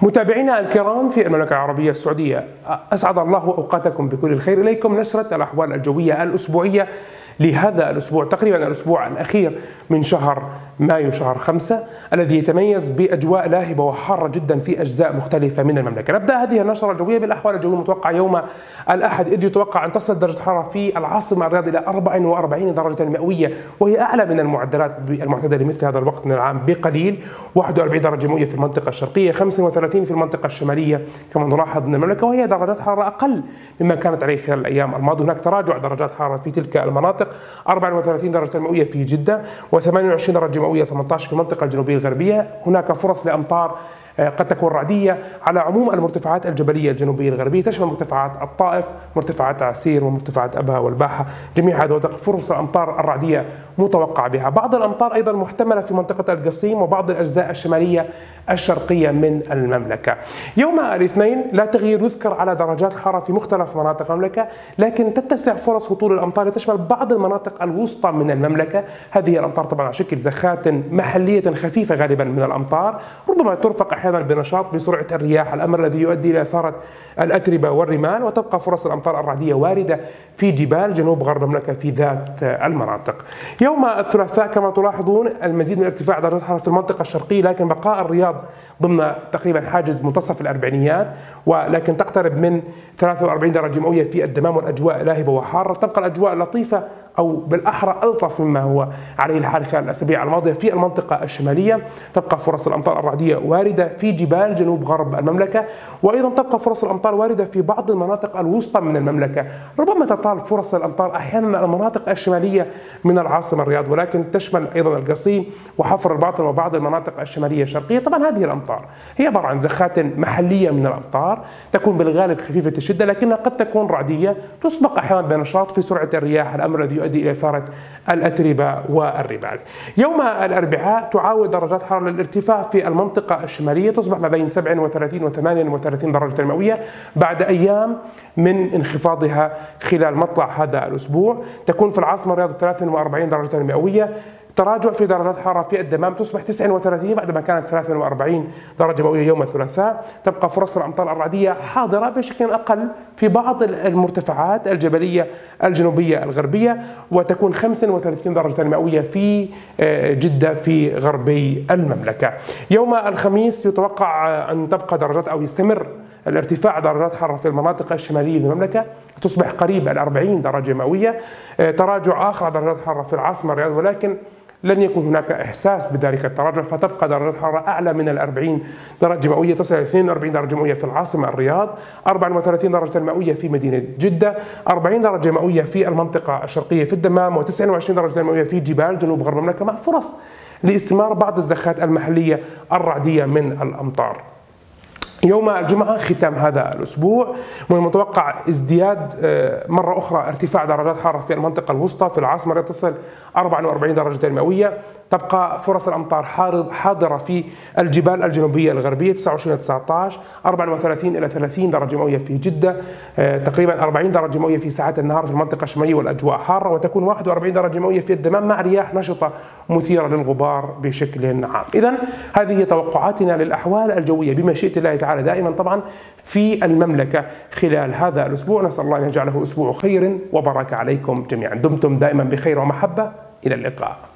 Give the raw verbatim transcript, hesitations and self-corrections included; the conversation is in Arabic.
متابعينا الكرام في المملكة العربية السعودية، أسعد الله أوقاتكم بكل الخير. إليكم نشرة الأحوال الجوية الأسبوعية لهذا الأسبوع، تقريبا الأسبوع الأخير من شهر مايو، شهر خمسة، الذي يتميز بأجواء لاهبة وحارة جدا في أجزاء مختلفة من المملكة. نبدأ هذه النشرة الجوية بالأحوال الجوية المتوقعة يوم الأحد، إذ يتوقع أن تصل درجة الحرارة في العاصمة الرياض إلى أربعة وأربعين درجة مئوية، وهي أعلى من المعدلات المعتادة لمثل هذا الوقت من العام بقليل. واحد وأربعين درجة مئوية في المنطقة الشرقية، خمسة وثلاثين في المنطقة الشمالية كما نلاحظ من المملكة، وهي درجات حرارة أقل مما كانت عليه خلال الأيام الماضية. هناك تراجع درجات حرارة في تلك المناطق، أربعة وثلاثين درجة مئوية في جدة، وثمانية وعشرين درجة مئوية ثمانية عشر في المنطقة الجنوبية الغربية. هناك فرص لأمطار قد تكون رعدية على عموم المرتفعات الجبلية الجنوبية الغربية، تشمل مرتفعات الطائف، مرتفعات عسير، ومرتفعات أبها والباحة. جميع هذا فرص الأمطار الرعدية متوقع بها. بعض الأمطار أيضا محتملة في منطقة القصيم وبعض الأجزاء الشمالية الشرقية من المملكة. يوم الاثنين لا تغيير يذكر على درجات الحرارة في مختلف مناطق المملكة، لكن تتسع فرص هطول الأمطار تشمل بعض المناطق الوسطى من المملكة. هذه الأمطار طبعا على شكل زخات محلية خفيفة غالبا من الأمطار، ربما ترفق أحيانا بنشاط بسرعة الرياح، الأمر الذي يؤدي إلى إثارة الأتربة والرمال. وتبقى فرص الأمطار الرعدية واردة في جبال جنوب غرب المملكة في ذات المناطق. يوم الثلاثاء كما تلاحظون المزيد من ارتفاع درجات الحرارة في المنطقة الشرقية، لكن بقاء الرياض ضمن تقريبا حاجز منتصف الأربعينيات، ولكن تقترب من ثلاثة وأربعين درجة مئوية في الدمام، والأجواء لاهبة وحارة. تبقى الأجواء لطيفة أو بالأحرى ألطف مما هو عليه الحال خلال الأسابيع الماضية في المنطقة الشمالية. تبقى فرص الأمطار الرعدية واردة في جبال جنوب غرب المملكة، وأيضا تبقى فرص الأمطار واردة في بعض المناطق الوسطى من المملكة. ربما تطال فرص الأمطار أحيانا المناطق الشمالية من العاصمة الرياض، ولكن تشمل أيضا القصيم وحفر الباطن وبعض المناطق الشمالية الشرقية. طبعا هذه الأمطار هي عبارة عن زخات محلية من الأمطار، تكون بالغالب خفيفة الشدة، لكنها قد تكون رعدية تسبق أحيانا بنشاط في سرعة الرياح، الأمر الذي يؤدي إلى إثارة الأتربة والرمال. يوم الأربعاء تعاود درجات حرارة الارتفاع في المنطقة الشمالية، تصبح ما بين سبعة وثلاثين و ثمانية وثلاثين درجة مئوية بعد أيام من انخفاضها خلال مطلع هذا الأسبوع. تكون في العاصمة الرياض ثلاثة وأربعين درجة مئوية، تراجع في درجات الحرارة في الدمام تصبح تسعة وثلاثين بعد ما كانت ثلاثة وأربعين درجة مئوية يوم الثلاثاء. تبقى فرص الأمطار الرعدية حاضرة بشكل أقل في بعض المرتفعات الجبلية الجنوبية الغربية، وتكون خمسة وثلاثين درجة مئوية في جدة في غربي المملكة. يوم الخميس يتوقع أن تبقى درجات أو يستمر الارتفاع درجات الحرارة في المناطق الشمالية من المملكة، تصبح قريب الأربعين درجة مئوية. تراجع آخر درجات الحرارة في العاصمة الرياض، ولكن لن يكون هناك إحساس بذلك التراجع، فتبقى درجات الحرارة أعلى من الأربعين درجة مئوية، تصل إلى اثنين وأربعين درجة مئوية في العاصمة الرياض، أربعة وثلاثين درجة مئوية في مدينة جدة، أربعين درجة مئوية في المنطقة الشرقية في الدمام، وتسعة وعشرين درجة مئوية في جبال جنوب غرب المملكة، مع فرص لاستمرار بعض الزخات المحلية الرعدية من الأمطار. يوم الجمعة ختام هذا الأسبوع، من المتوقع ازدياد مرة أخرى ارتفاع درجات الحرارة في المنطقة الوسطى. في العاصمة تصل أربعة وأربعين درجة مئوية. تبقى فرص الأمطار حاضرة في الجبال الجنوبية الغربية تسعة وعشرين إلى تسعة عشر، أربعة وثلاثين إلى ثلاثين درجة مئوية في جدة، تقريبا أربعين درجة مئوية في ساعات النهار في المنطقة الشمالية والأجواء حارة، وتكون واحد وأربعين درجة مئوية في الدمام مع رياح نشطة مثيرة للغبار بشكل عام. إذن هذه توقعاتنا للأحوال الجوية بمشيئة الله تعالى دائما طبعا في المملكة خلال هذا الأسبوع. نسأل الله أن يجعله أسبوع خير وبركة عليكم جميعا. دمتم دائما بخير ومحبة، إلى اللقاء.